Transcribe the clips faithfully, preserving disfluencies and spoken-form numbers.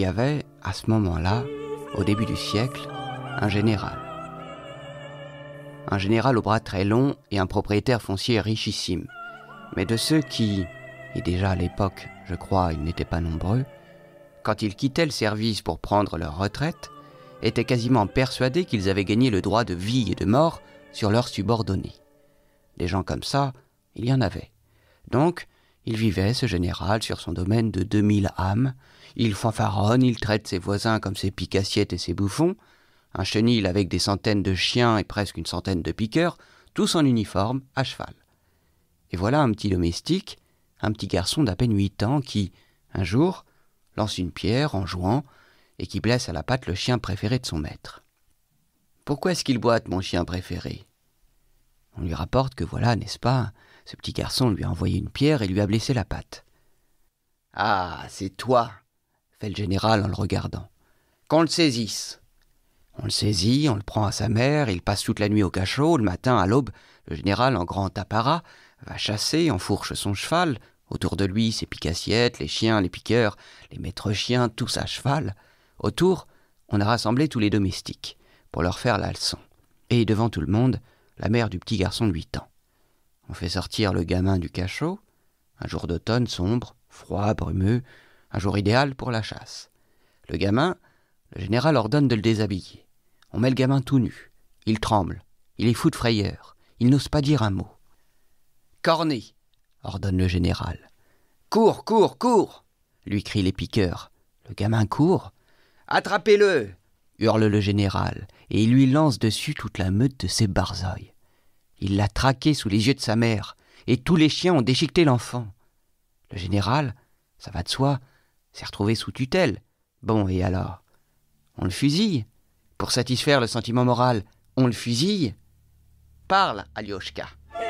avait, à ce moment-là, au début du siècle, un général. Un général aux bras très longs et un propriétaire foncier richissime. Mais de ceux qui, et déjà à l'époque, je crois, ils n'étaient pas nombreux, quand ils quittaient le service pour prendre leur retraite, étaient quasiment persuadés qu'ils avaient gagné le droit de vie et de mort sur leurs subordonnés. Des gens comme ça, il y en avait. Donc, il vivait, ce général, sur son domaine de deux mille âmes. Il fanfaronne, il traite ses voisins comme ses pique-assiettes et ses bouffons. Un chenil avec des centaines de chiens et presque une centaine de piqueurs, tous en uniforme, à cheval. Et voilà un petit domestique, un petit garçon d'à peine huit ans qui, un jour, lance une pierre en jouant et qui blesse à la patte le chien préféré de son maître. « Pourquoi est-ce qu'il boite, mon chien préféré ?» On lui rapporte que voilà, n'est-ce pas, ce petit garçon lui a envoyé une pierre et lui a blessé la patte. « Ah, c'est toi !» fait le général en le regardant. « Qu'on le saisisse !» On le saisit, on le prend à sa mère, il passe toute la nuit au cachot. Le matin, à l'aube, le général, en grand apparat, va chasser, enfourche son cheval. Autour de lui, ses pique-assiettes, les chiens, les piqueurs, les maîtres chiens, tous à cheval. Autour, on a rassemblé tous les domestiques pour leur faire la leçon. Et devant tout le monde, la mère du petit garçon de huit ans. On fait sortir le gamin du cachot. Un jour d'automne sombre, froid, brumeux, un jour idéal pour la chasse. Le gamin, le général ordonne de le déshabiller. On met le gamin tout nu. Il tremble. Il est fou de frayeur. Il n'ose pas dire un mot. « Cornet !» ordonne le général. « Cours, cours, cours !» lui crient les piqueurs. Le gamin court. « Attrapez-le !» hurle le général, et il lui lance dessus toute la meute de ses barzoilles. Il l'a traqué sous les yeux de sa mère, et tous les chiens ont déchiqueté l'enfant. Le général, ça va de soi, s'est retrouvé sous tutelle. Bon, et alors ? On le fusille. Pour satisfaire le sentiment moral, on le fusille. Parle, Alioshka.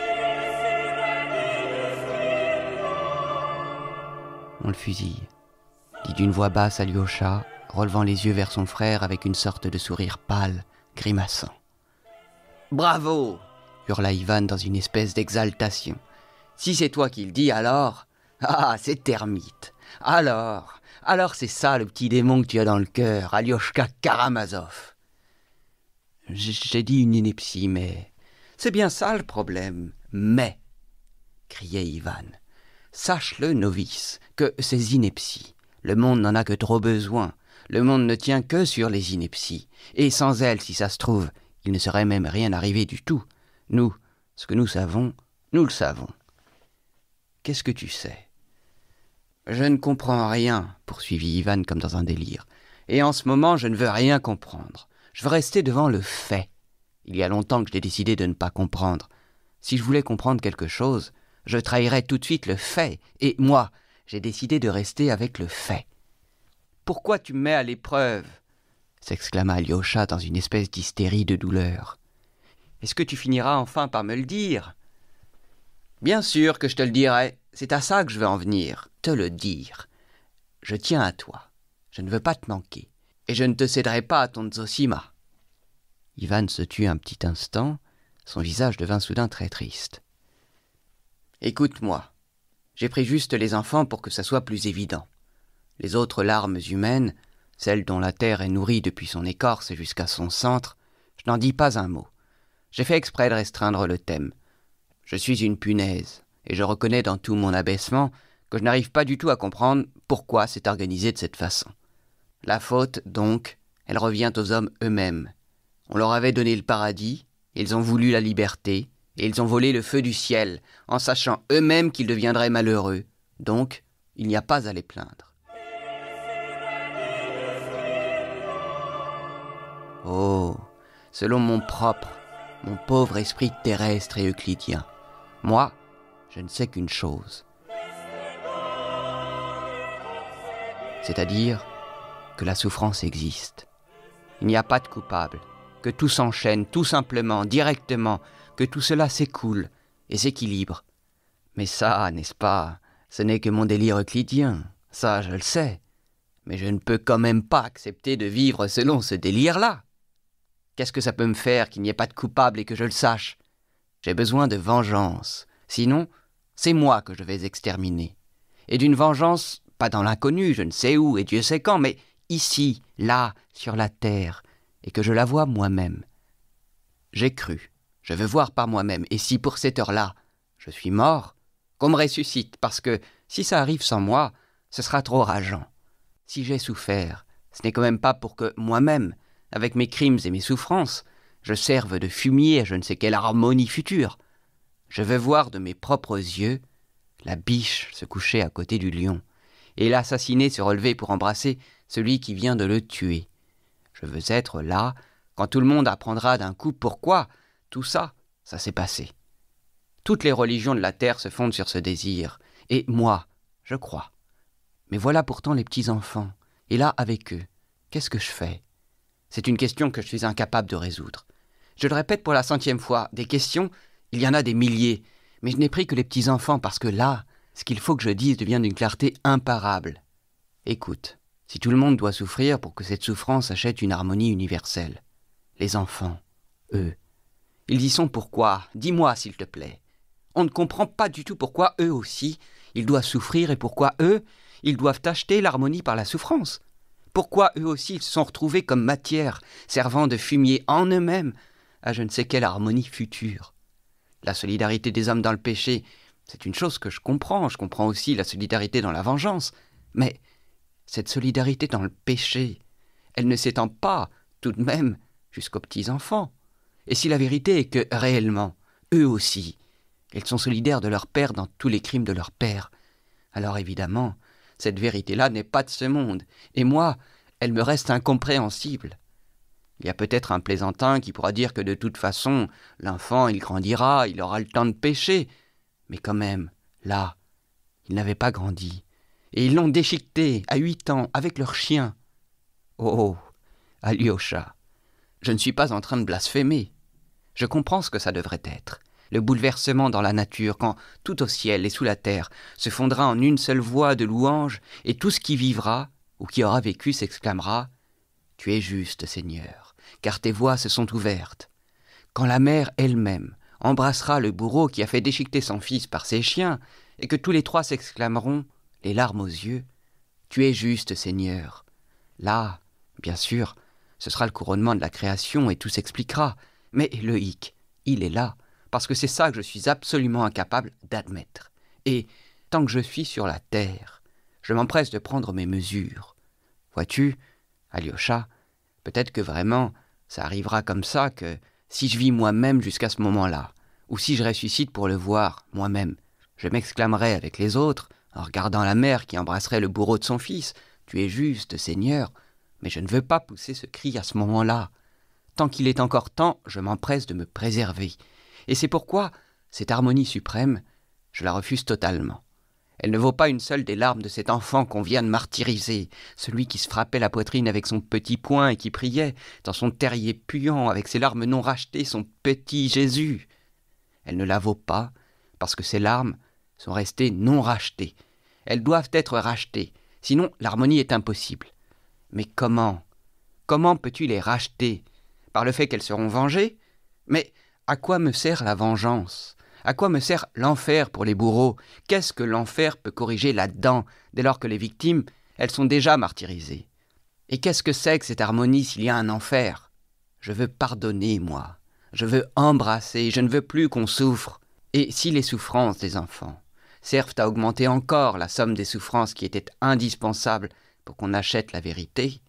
On le fusille, dit d'une voix basse Alyosha, relevant les yeux vers son frère avec une sorte de sourire pâle, grimaçant. « Bravo !» hurla Ivan dans une espèce d'exaltation. « Si c'est toi qui le dis, alors... Ah, c'est termite. Alors, alors c'est ça le petit démon que tu as dans le cœur, Alioshka Karamazov. » J'ai dit une ineptie, mais... C'est bien ça le problème. Mais, criait Ivan, sache-le, novice, que ces inepties, le monde n'en a que trop besoin. Le monde ne tient que sur les inepties. Et sans elles, si ça se trouve, il ne serait même rien arrivé du tout. Nous, ce que nous savons, nous le savons. Qu'est-ce que tu sais ? Je ne comprends rien, poursuivit Ivan comme dans un délire. Et en ce moment, je ne veux rien comprendre. Je veux rester devant le fait. Il y a longtemps que j'ai décidé de ne pas comprendre. Si je voulais comprendre quelque chose, je trahirais tout de suite le fait. Et moi, j'ai décidé de rester avec le fait. « Pourquoi tu me mets à l'épreuve ?» s'exclama Alyosha dans une espèce d'hystérie de douleur. « Est-ce que tu finiras enfin par me le dire ?»« Bien sûr que je te le dirai. C'est à ça que je veux en venir, te le dire. Je tiens à toi. Je ne veux pas te manquer. Et je ne te céderai pas à ton Zosima. » Ivan se tut un petit instant. Son visage devint soudain très triste. « Écoute-moi. J'ai pris juste les enfants pour que ça soit plus évident. Les autres larmes humaines, celles dont la terre est nourrie depuis son écorce jusqu'à son centre, je n'en dis pas un mot. J'ai fait exprès de restreindre le thème. Je suis une punaise, et je reconnais dans tout mon abaissement que je n'arrive pas du tout à comprendre pourquoi c'est organisé de cette façon. La faute, donc, elle revient aux hommes eux-mêmes. On leur avait donné le paradis, ils ont voulu la liberté, et ils ont volé le feu du ciel, en sachant eux-mêmes qu'ils deviendraient malheureux. Donc, il n'y a pas à les plaindre. Oh, selon mon propre, mon pauvre esprit terrestre et euclidien, moi, je ne sais qu'une chose. C'est-à-dire que la souffrance existe. Il n'y a pas de coupable, que tout s'enchaîne, tout simplement, directement, que tout cela s'écoule et s'équilibre. Mais ça, n'est-ce pas, ce n'est que mon délire euclidien, ça je le sais. Mais je ne peux quand même pas accepter de vivre selon ce délire-là. Qu'est-ce que ça peut me faire qu'il n'y ait pas de coupable et que je le sache ? J'ai besoin de vengeance. Sinon, c'est moi que je vais exterminer. Et d'une vengeance, pas dans l'inconnu, je ne sais où et Dieu sait quand, mais ici, là, sur la terre, et que je la vois moi-même. J'ai cru, je veux voir par moi-même, et si pour cette heure-là, je suis mort, qu'on me ressuscite, parce que si ça arrive sans moi, ce sera trop rageant. Si j'ai souffert, ce n'est quand même pas pour que moi-même, avec mes crimes et mes souffrances, je serve de fumier à je ne sais quelle harmonie future. Je veux voir de mes propres yeux la biche se coucher à côté du lion, et l'assassiné se relever pour embrasser celui qui vient de le tuer. Je veux être là quand tout le monde apprendra d'un coup pourquoi tout ça, ça s'est passé. Toutes les religions de la terre se fondent sur ce désir, et moi, je crois. Mais voilà pourtant les petits-enfants, et là, avec eux, qu'est-ce que je fais? C'est une question que je suis incapable de résoudre. Je le répète pour la centième fois, des questions, il y en a des milliers, mais je n'ai pris que les petits-enfants parce que là, ce qu'il faut que je dise devient d'une clarté imparable. Écoute, si tout le monde doit souffrir pour que cette souffrance achète une harmonie universelle, les enfants, eux, ils y sont pourquoi? Dis-moi, s'il te plaît. On ne comprend pas du tout pourquoi eux aussi, ils doivent souffrir et pourquoi eux, ils doivent acheter l'harmonie par la souffrance. Pourquoi eux aussi ils se sont retrouvés comme matière, servant de fumier en eux-mêmes à je ne sais quelle harmonie future. La solidarité des hommes dans le péché, c'est une chose que je comprends, je comprends aussi la solidarité dans la vengeance, mais cette solidarité dans le péché, elle ne s'étend pas, tout de même, jusqu'aux petits-enfants. Et si la vérité est que, réellement, eux aussi, ils sont solidaires de leur père dans tous les crimes de leur père, alors évidemment, cette vérité-là n'est pas de ce monde, et moi, elle me reste incompréhensible. Il y a peut-être un plaisantin qui pourra dire que de toute façon, l'enfant, il grandira, il aura le temps de pécher. Mais quand même, là, ils n'avaient pas grandi. Et ils l'ont déchiqueté, à huit ans, avec leur chien. Oh, Alyosha, je ne suis pas en train de blasphémer. Je comprends ce que ça devrait être. Le bouleversement dans la nature, quand tout au ciel et sous la terre se fondra en une seule voix de louange, et tout ce qui vivra, ou qui aura vécu, s'exclamera « Tu es juste, Seigneur, car tes voies se sont ouvertes. » Quand la mère elle-même embrassera le bourreau qui a fait déchiqueter son fils par ses chiens, et que tous les trois s'exclameront, les larmes aux yeux, « Tu es juste, Seigneur. » Là, bien sûr, ce sera le couronnement de la création et tout s'expliquera. Mais le hic, il est là, parce que c'est ça que je suis absolument incapable d'admettre. Et tant que je suis sur la terre, je m'empresse de prendre mes mesures. Vois-tu, Alyosha, peut-être que vraiment, ça arrivera comme ça que si je vis moi-même jusqu'à ce moment-là, ou si je ressuscite pour le voir moi-même, je m'exclamerai avec les autres, en regardant la mère qui embrasserait le bourreau de son fils, « Tu es juste, Seigneur !» Mais je ne veux pas pousser ce cri à ce moment-là. Tant qu'il est encore temps, je m'empresse de me préserver. Et c'est pourquoi, cette harmonie suprême, je la refuse totalement. Elle ne vaut pas une seule des larmes de cet enfant qu'on vient de martyriser, celui qui se frappait la poitrine avec son petit poing et qui priait, dans son terrier puant, avec ses larmes non rachetées, son petit Jésus. Elle ne la vaut pas, parce que ces larmes sont restées non rachetées. Elles doivent être rachetées, sinon l'harmonie est impossible. Mais comment? Comment peux-tu les racheter? Par le fait qu'elles seront vengées? Mais à quoi me sert la vengeance? À quoi me sert l'enfer pour les bourreaux? Qu'est-ce que l'enfer peut corriger là-dedans, dès lors que les victimes, elles sont déjà martyrisées? Et qu'est-ce que c'est que cette harmonie s'il y a un enfer? Je veux pardonner, moi. Je veux embrasser, je ne veux plus qu'on souffre. Et si les souffrances des enfants servent à augmenter encore la somme des souffrances qui étaient indispensables pour qu'on achète la vérité,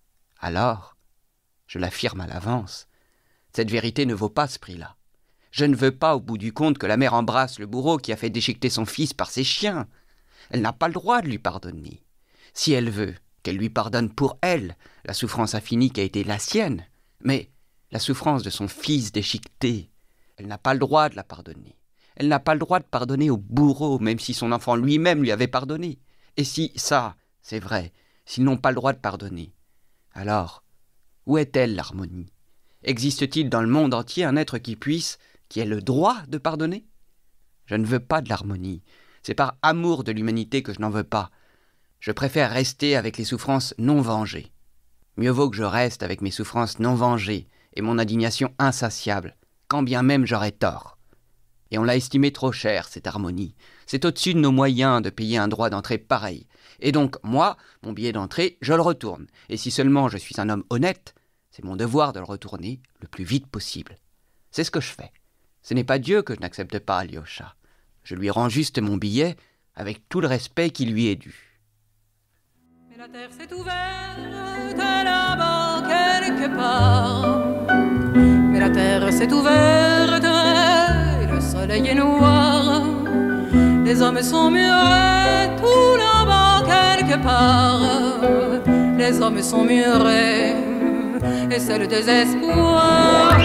alors, je l'affirme à l'avance, cette vérité ne vaut pas ce prix-là. Je ne veux pas, au bout du compte, que la mère embrasse le bourreau qui a fait déchiqueter son fils par ses chiens. Elle n'a pas le droit de lui pardonner. Si elle veut, qu'elle lui pardonne pour elle la souffrance infinie qui a été la sienne, mais la souffrance de son fils déchiqueté, elle n'a pas le droit de la pardonner. Elle n'a pas le droit de pardonner au bourreau, même si son enfant lui-même lui avait pardonné. Et si ça, c'est vrai, s'ils n'ont pas le droit de pardonner, alors, où est-elle l'harmonie? Existe-t-il dans le monde entier un être qui puisse, qui ait le droit de pardonner? Je ne veux pas de l'harmonie. C'est par amour de l'humanité que je n'en veux pas. Je préfère rester avec les souffrances non vengées. Mieux vaut que je reste avec mes souffrances non vengées et mon indignation insatiable, quand bien même j'aurais tort. Et on l'a estimé trop cher, cette harmonie. C'est au-dessus de nos moyens de payer un droit d'entrée pareil. Et donc, moi, mon billet d'entrée, je le retourne. Et si seulement je suis un homme honnête, c'est mon devoir de le retourner le plus vite possible. C'est ce que je fais. Ce n'est pas Dieu que je n'accepte pas, Alyosha. Je lui rends juste mon billet avec tout le respect qui lui est dû. Mais la terre s'est ouverte là-bas quelque part. Mais la terre s'est ouverte et le soleil est noir. Les hommes sont murés tout là-bas quelque part. Les hommes sont murés et c'est le désespoir.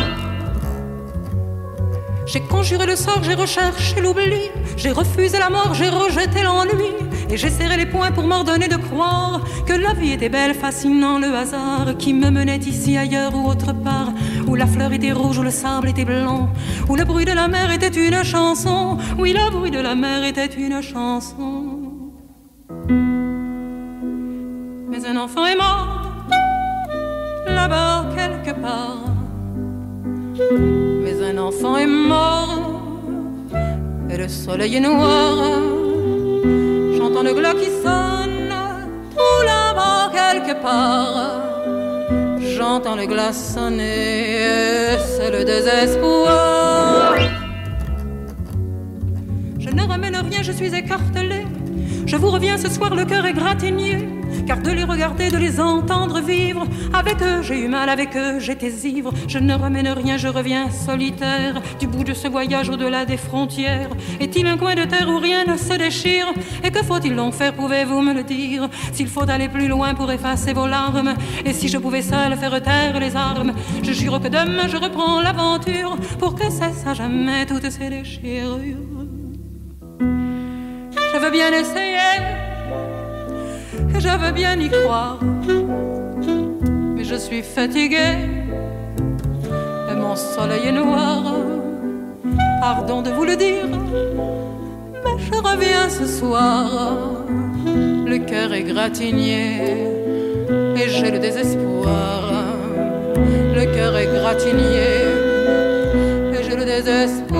J'ai conjuré le sort, j'ai recherché l'oubli. J'ai refusé la mort, j'ai rejeté l'ennui. Et j'ai serré les poings pour m'ordonner de croire que la vie était belle, fascinant le hasard qui me menait ici, ailleurs ou autre part. Où la fleur était rouge, où le sable était blanc. Où le bruit de la mer était une chanson. Oui, le bruit de la mer était une chanson. Mais un enfant est mort là-bas quelque part. Mais un enfant est mort et le soleil est noir. J'entends le glas qui sonne tout là-bas quelque part. J'entends le glas sonner et c'est le désespoir. Je ne ramène rien, je suis écartelé. Je vous reviens ce soir, le cœur égratigné. Car de les regarder, de les entendre vivre, avec eux j'ai eu mal, avec eux j'étais ivre. Je ne ramène rien, je reviens solitaire du bout de ce voyage au-delà des frontières. Est-il un coin de terre où rien ne se déchire? Et que faut-il donc faire, pouvez-vous me le dire? S'il faut aller plus loin pour effacer vos larmes, et si je pouvais seul faire taire les armes, je jure que demain je reprends l'aventure pour que cessent à jamais toutes ces déchirures. Je veux bien essayer, je veux bien y croire, mais je suis fatiguée et mon soleil est noir. Pardon de vous le dire, mais je reviens ce soir. Le cœur est gratigné et j'ai le désespoir. Le cœur est gratigné et j'ai le désespoir.